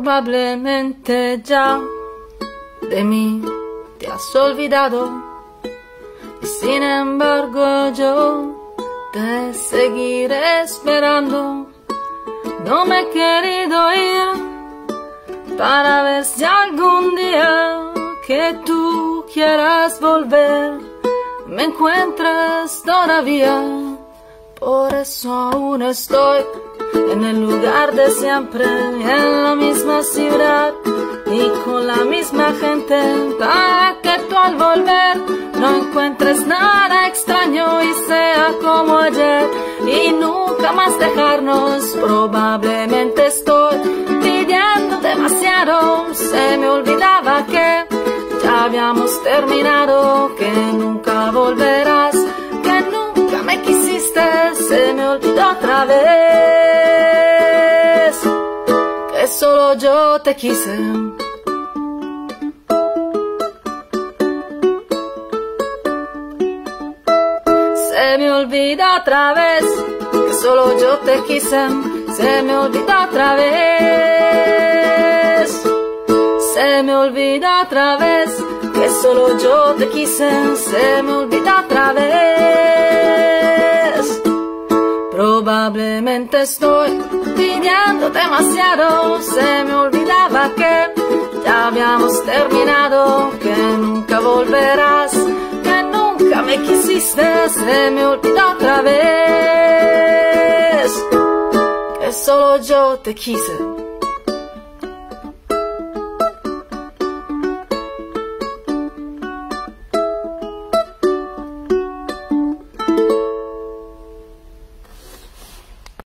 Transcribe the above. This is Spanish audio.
Probablemente ya de mí te has olvidado y sin embargo yo te seguiré esperando. No me he querido ir para ver si algún día que tú quieras volver me encuentras todavía. Por eso aún estoy en el lugar de siempre, en la misma ciudad y con la misma gente, para que tú al volver no encuentres nada extraño y sea como ayer y nunca más dejarnos. Probablemente estoy pidiendo demasiado, se me olvidaba que ya habíamos terminado, que nunca volverás, que nunca me quisiste, se me olvidó otra vez, que solo yo te quise. Se me olvida otra vez, que solo yo te quise, se me olvida otra vez, se me olvida otra vez, que solo yo te quise, se me olvida otra vez. Probablemente estoy pidiendo demasiado, se me olvidaba que ya habíamos terminado, que nunca volverás, que nunca me quisiste, se me olvidó otra vez, que solo yo te quise.